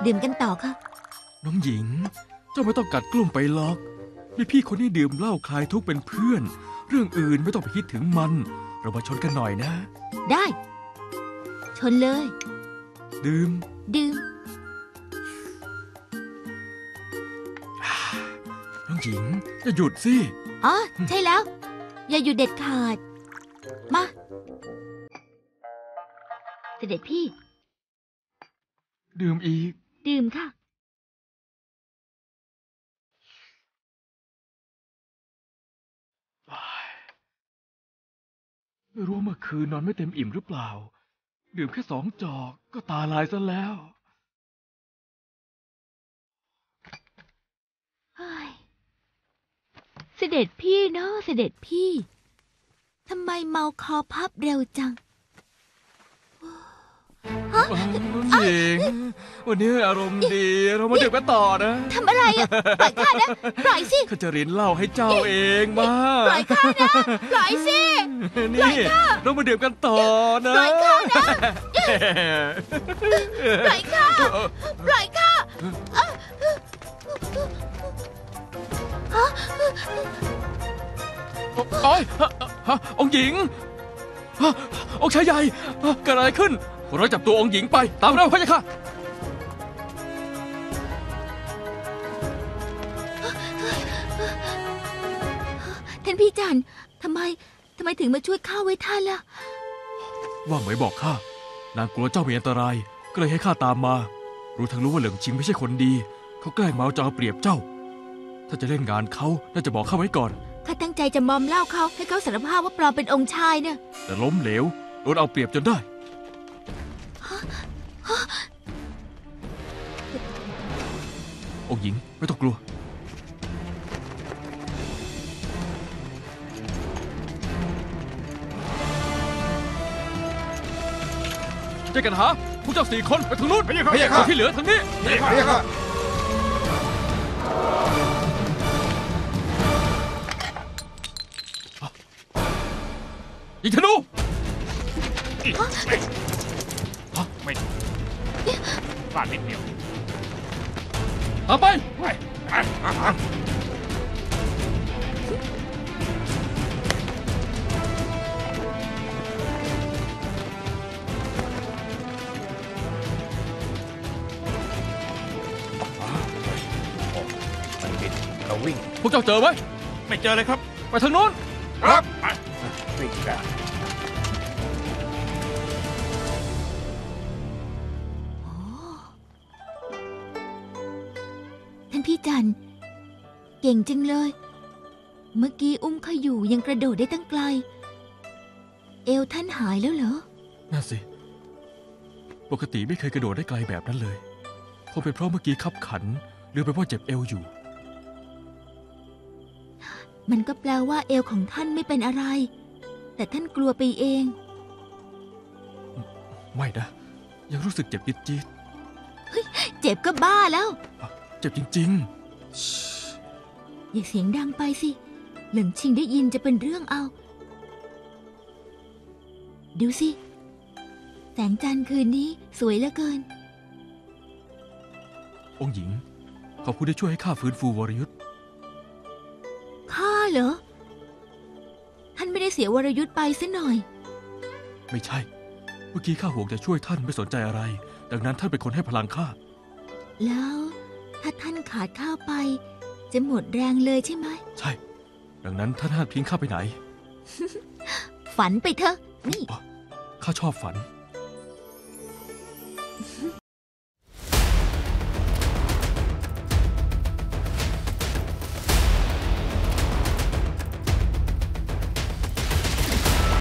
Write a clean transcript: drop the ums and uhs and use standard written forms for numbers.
ดื่มกันต่อค่ะน้องหญิงเจ้าไม่ต้องกัดกลุ่มไปหรอกมีพี่คนนี้ดื่มเหล้าคลายทุกข์เป็นเพื่อนเรื่องอื่นไม่ต้องไปคิดถึงมันเรามาชนกันหน่อยนะได้ชนเลยดื่มน้องหญิงอย่าหยุดสิอ๋อใช่แล้วอย่าหยุดเด็ดขาดมาเสด็จพี่ดื่มอีกดื่มค่ะไม่รู้เมื่อคืนนอนไม่เต็มอิ่มหรือเปล่าดื่มแค่2 จอกก็ตาลายซะแล้วเสด็จพี่เนาะเสด็จพี่ทำไมเมาคอพับเร็วจังหญิงวันนี้อารมณ์ดีเรามาดื่มกันต่อนะทำอะไรอ่ะปล่อยข้านะปล่อยสิข้าจะรินเหล้าให้เจ้าเองมาปล่อยข้านะปล่อยสินี่เรามาดื่มกันต่อนะปล่อยข้านะปล่อยข้าปล่อยข้าโอ๊ยองค์หญิงองค์ชายใหญ่เกิดอะไรขึ้นเราจับตัวองค์หญิงไปตามเราพะยะค่ะท่านพี่จันทำไมถึงมาช่วยข้าไว้ท่านล่ะว่างไหมบอกข้านางกลัวเจ้ามีอันตรายก็เลยให้ข้าตามมารู้ทั้งรู้ว่าเหลิงชิงไม่ใช่คนดีเขาแกล้งเมาจะเอาเปรียบเจ้าถ้าจะเล่นงานเขาน่าจะบอกข้าไว้ก่อนข้าตั้งใจจะมอมเหล้าเขาให้เขาสารภาพว่าปลอมเป็นองค์ชายเนี่ยแต่ล้มเหลวโดนเอาเปรียบจนได้องค์หญิงไม่ต้องกลัวเจอกันหาพวกเจ้า4 คนไปทางนู้นพะยะค่ะที่เหลือทางนี้พะยะค่ะยิงธนูไม่พลาดนิดเดียวตามไปเราวิ่งพวกเจ้าเจอไหมไม่เจอเลยครับไปทางโน้นครับวิ่งกันท่านพี่จันเก่งจังเลยเมื่อกี้อุ้มเขาอยู่ยังกระโดดได้ตั้งไกลเอวท่านหายแล้วเหรอน่าสิปกติไม่เคยกระโดดได้ไกลแบบนั้นเลยคงเป็นเพราะเมื่อกี้ขับขันหรือเป็นเพราะเจ็บเอวอยู่มันก็แปลว่าเอวของท่านไม่เป็นอะไรแต่ท่านกลัวไปเองไม่นะยังรู้สึกเจ็บจี๊ดเจ็บก็บ้าแล้วเจ็บจริงๆอย่าเสียงดังไปสิเหลิงชิงได้ยินจะเป็นเรื่องเอาดูสิแสงจันทร์คืนนี้สวยเหลือเกินองค์หญิงขอบคุณที่ช่วยให้ข้าฟื้นฟูวรยุทธ์ข้าเหรอท่านไม่ได้เสียวรยุทธ์ไปซะหน่อยไม่ใช่เมื่อกี้ข้าห่วงจะช่วยท่านไม่สนใจอะไรดังนั้นท่านเป็นคนให้พลังข้าแล้วถ้าท่านขาดข้าวไปจะหมดแรงเลยใช่ไหมใช่ดังนั้นท่านห้ามทิ้งข้าไปไหนฝันไปเถอะนี่ข้าชอบฝัน